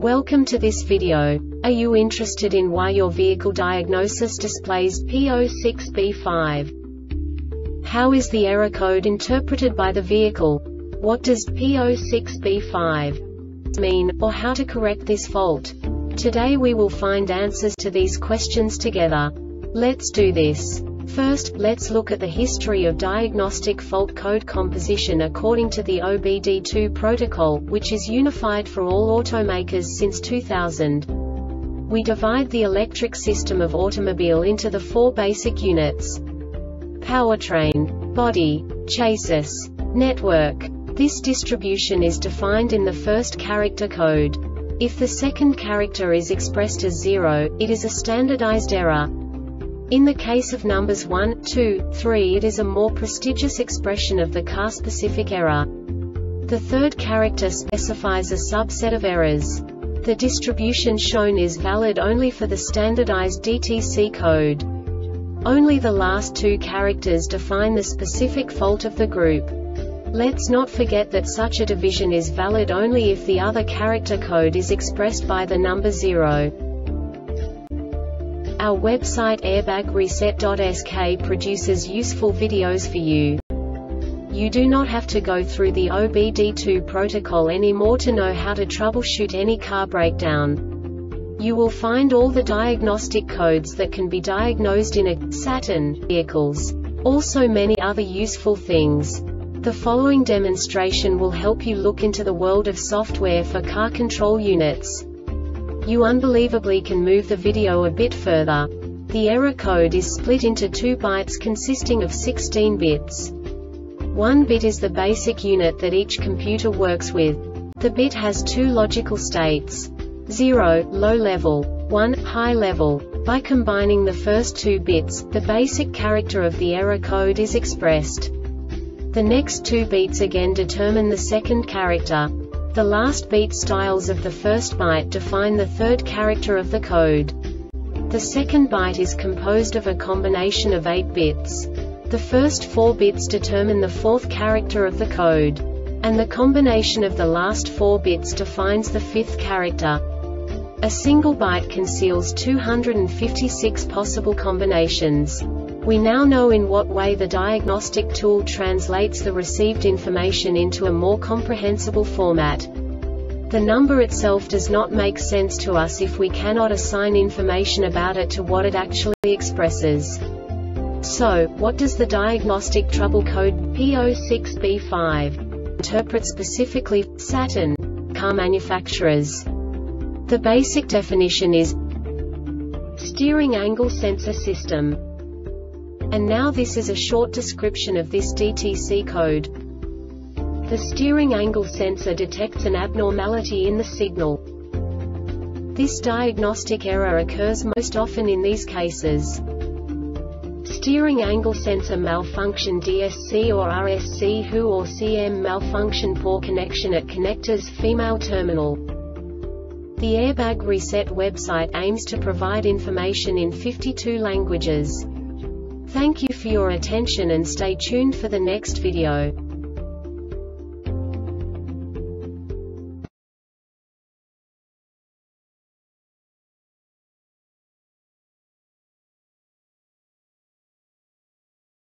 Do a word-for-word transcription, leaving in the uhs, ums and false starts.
Welcome to this video. Are you interested in why your vehicle diagnosis displays P zero six B five? How is the error code interpreted by the vehicle? What does P zero six B five mean, or how to correct this fault? Today we will find answers to these questions together. Let's do this. First, let's look at the history of diagnostic fault code composition according to the O B D two protocol, which is unified for all automakers since two thousand. We divide the electric system of automobile into the four basic units: powertrain, body, chassis, network. This distribution is defined in the first character code. If the second character is expressed as zero, it is a standardized error. In the case of numbers one, two, three, it is a more prestigious expression of the car-specific error. The third character specifies a subset of errors. The distribution shown is valid only for the standardized D T C code. Only the last two characters define the specific fault of the group. Let's not forget that such a division is valid only if the other character code is expressed by the number zero. Our website airbag reset dot S K produces useful videos for you. You do not have to go through the O B D two protocol anymore to know how to troubleshoot any car breakdown. You will find all the diagnostic codes that can be diagnosed in a Saturn vehicles. Also many other useful things. The following demonstration will help you look into the world of software for car control units. You unbelievably can move the video a bit further. The error code is split into two bytes consisting of sixteen bits. One bit is the basic unit that each computer works with. The bit has two logical states: zero, low level, one, high level. By combining the first two bits, the basic character of the error code is expressed. The next two beats again determine the second character. The last beat styles of the first byte define the third character of the code. The second byte is composed of a combination of eight bits. The first four bits determine the fourth character of the code. And the combination of the last four bits defines the fifth character. A single byte conceals two hundred fifty-six possible combinations. We now know in what way the diagnostic tool translates the received information into a more comprehensible format. The number itself does not make sense to us if we cannot assign information about it to what it actually expresses. So, what does the diagnostic trouble code P zero six B five interpret specifically for Saturn car manufacturers? The basic definition is steering angle sensor system. And now this is a short description of this D T C code. The steering angle sensor detects an abnormality in the signal. This diagnostic error occurs most often in these cases: steering angle sensor malfunction D S C or R S C W H or C M malfunction, poor connection at connectors, female terminal. The Airbag Reset website aims to provide information in fifty-two languages. Thank you for your attention and stay tuned for the next video.